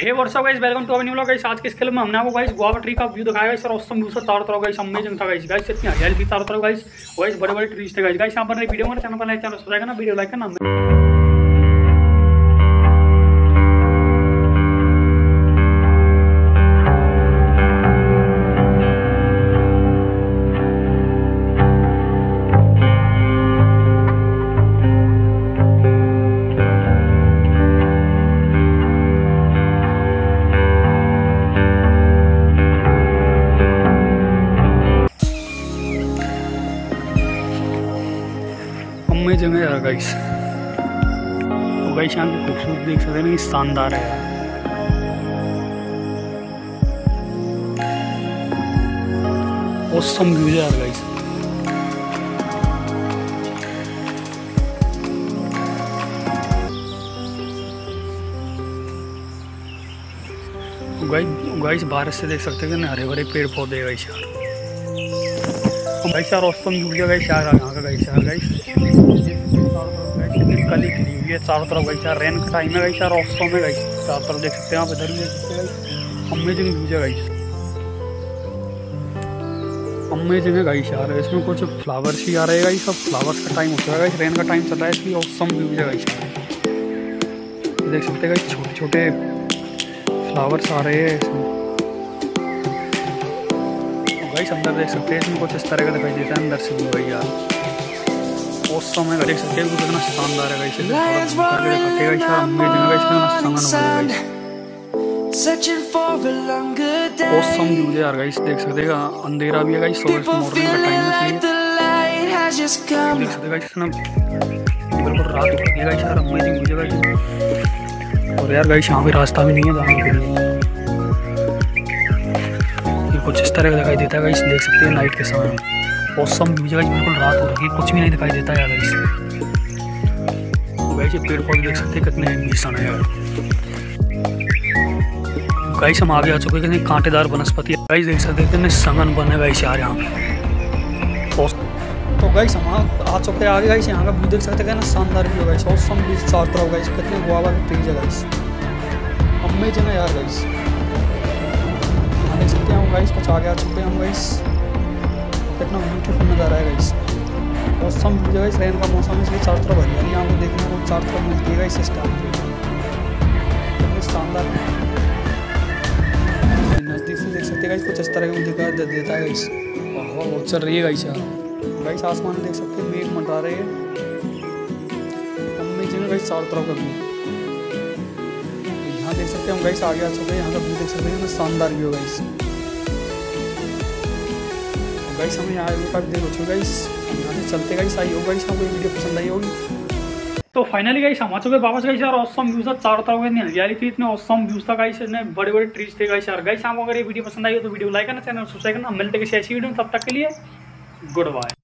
Hey WhatsApp guys, welcome to our new vlog guys. आज के इस क्लिप में हमने आपको गाइस गोवा ट्री का व्यू दिखाया गाइस और ऑसम व्यू से चारों तरफ गाइस अमेजिंग था गाइस। गाइस इतनी हरियाली थी चारों तरफ गाइस बड़े बड़े ट्रीज थे गाइस। यहाँ पर वीडियो हमारे चैनल पर लाइक चैनल सब्सक्राइब करना, वीडियो लाइक करना। अमेजिंग है यार गाइस। तो गाइस यहाँ की खूबसूरती देख सकते हैं, शानदार है यार। ऑसम व्यू है यार गाइस। गाइस बाहर से देख सकते हैं हरे भरे पेड़ पौधे गाइस यार। गाइस यार ऑसम व्यू है गाइस यार यहाँ का गाइस यार। गाइस कली खिली हुई है चारों तरफ गाइस यार। रेन का टाइम है गाइस यार। ऑसम है गाइस, चारों तरफ देख सकते हैं, यहाँ पे इधर भी देख सकते हैं। अमेजिंग व्यू है गाइस, अमेजिंग है गाइस यार। इसमें कुछ फ्लावर्स ही आ रहे हैं गाइस। सब फ्लावर्स का टाइम होता है गाइस, रेन का टाइम चल रहा है इसलिए ऑसम व्यू है गाइस यार। देख सकते हैं गाइस छोटे छोटे फ्लावर्स आ रहे हैं इसमें गाइस। अंदर देख सकते हैं इसमें कुछ इस तरह का दिखाई देता है अंदर से भी भाई यार। ऑसम है, देख सकते हैं कितना शानदार है गाइस। ऑसम व्यू है यार गाइस। देख सकते हैं अंधेरा भी है गाइस, मॉर्निंग का टाइम है इसलिए देख सकते हैं गाइस बिल्कुल रात हो गई है गाइस यार। अमेजिंग व्यू है गाइस। और यार गाइस यहाँ पे रास्ता भी नहीं है जाने के लिए, कुछ इस तरह का दिखाई देता है गाइस। देख सकते हैं नाइट के समय में ऑसम व्यू है गाइस। बिल्कुल रात हो रही है, कुछ भी नहीं दिखाई देता है गाइस। गाइस ये पेड़ पौधे देख सकते हैं कितने भीषण है यार। गाइस हम आगे आ चुके हैं, कितनी कांटेदार वनस्पति है गाइस। देख सकते हैं कितने संघन बने गाइस यार यहाँ पे। तो गाइस हम आ चुके हैं आगे गाइस। यहाँ का व्यू देख सकते हैं ना, शानदार व्यू है गाइस। ऑसम व्यू चारों तरफ गाइस, कितने गुआवा के ट्रीज है गाइस। अमेजिंग है यार गाइस। देख सकते हैं हम गाइस, कुछ आगे आ चुके हैं हम गाइस। कितना ब्यूटीफुल नज़ारा है गाइस। ऑसम व्यू है गाइस। रेन का मौसम है इसलिए चारों तरफ हरियाली आपको देखने को चारों तरफ मिलती है गाइस। इस टाइम पे कितने शानदार नज़दीक से देख सकते हैं गाइस। कुछ इस तरह का दिखा देता है गाइस। हवा बहुत चल रही है गाइस यार। गाइस आसमान में देख सकते हैं मेघ मंडरा रहे हैं। अमेजिंग है गाइस चारों तरफ का व्यू। यहाँ देख सकते हैं हम गाइस आगे आ चुके हैं। यहाँ का व्यू देख सकते हैं, शानदार व्यू गाइस। गाइस हमें यहाँ का भी देख हो चुका गाइस। हम यहाँ से चलते गाइस। आई होगा गाइस, आपको वीडियो पसंद आई होगी। तो फाइनली गाइस हम आ चुके वापस गाइस यार। ऑसम व्यूज था चारों तरफ, इतनी हरियाली थी, इतने ऑसम व्यूज था गाइस। इतने बड़े बड़े ट्रीज थे गाइस यार। गाइस आपको अगर ये वीडियो पसंद आई हो तो वीडियो लाइक करना, चैनल सब्सक्राइब करना। मिलते किसी ऐसी वीडियो में, तब तक के लिए गुड बाय।